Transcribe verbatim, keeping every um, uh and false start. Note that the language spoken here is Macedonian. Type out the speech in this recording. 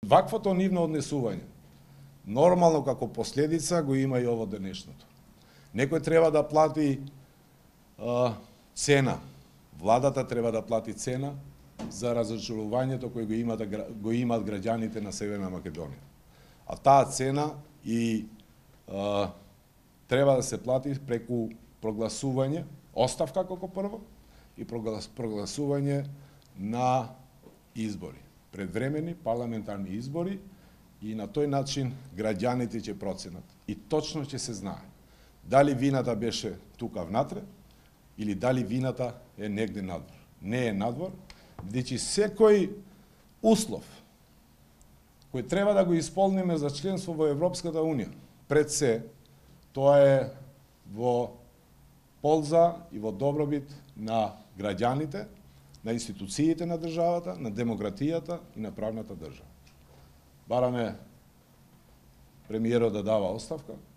Ваквото нивно однесување, нормално како последица го има и ово денешното. Некој треба да плати а, цена, владата треба да плати цена за разочарувањето кој го имат, го имат граѓаните на Северна Македонија. А таа цена и а, треба да се плати преку прогласување, оставка како прво, и прогласување на избори, предвремени парламентарни избори, и на тој начин граѓаните ќе проценат. И точно ќе се знае дали вината беше тука внатре или дали вината е негде надвор. Не е надвор, бидејќи секој услов кој треба да го исполниме за членство во Европската Унија, пред се, тоа е во полза и во добробит на граѓаните, на институциите на државата, на демократијата и на правната држава. Бараме премиерот да дава оставка,